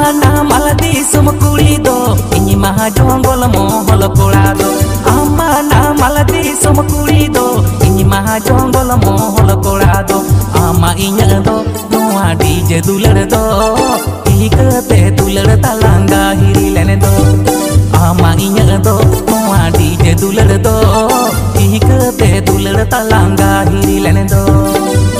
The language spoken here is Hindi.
नामाल दिसुम कुड़ी दो इनी महा जंगल मोहल कोड़ा दो आमा नामाल दिसुम कुड़ी दो इनी महा जंगल मोहल कोड़ा दो आमा इन्या दो नोआ डीजे दुलड़ दो इकते दुलड़ तलांगा हिरी लेने दो आमा इन्या दो नोआ डीजे दुलड़ दो इकते दुलड़ तलांगा हिरी लेने दो।